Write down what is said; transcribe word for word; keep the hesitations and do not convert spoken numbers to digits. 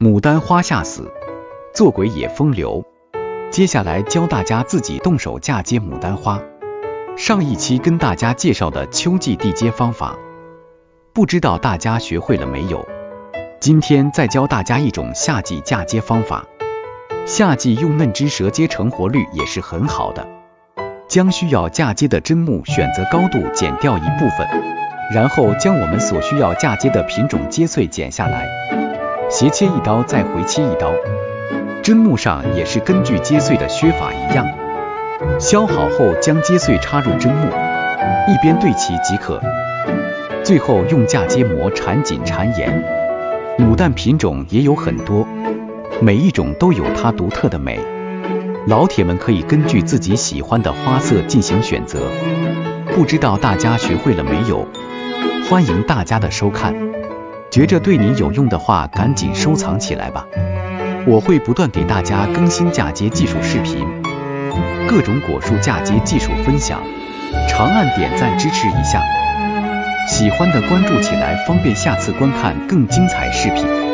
牡丹花下死，做鬼也风流。接下来教大家自己动手嫁接牡丹花。上一期跟大家介绍的秋季地接方法，不知道大家学会了没有？今天再教大家一种夏季嫁接方法。夏季用嫩枝蛇接成活率也是很好的。将需要嫁接的针目选择高度剪掉一部分，然后将我们所需要嫁接的品种接穗剪下来，斜切一刀再回切一刀。针目上也是根据接穗的削法一样，削好后将接穗插入针目，一边对齐即可。最后用嫁接膜缠紧缠严。牡丹品种也有很多，每一种都有它独特的美，老铁们可以根据自己喜欢的花色进行选择。不知道大家学会了没有？欢迎大家的收看，觉着对你有用的话，赶紧收藏起来吧。我会不断给大家更新嫁接技术视频，各种果树嫁接技术分享，长按点赞支持一下。喜欢的关注起来，方便下次观看更精彩视频。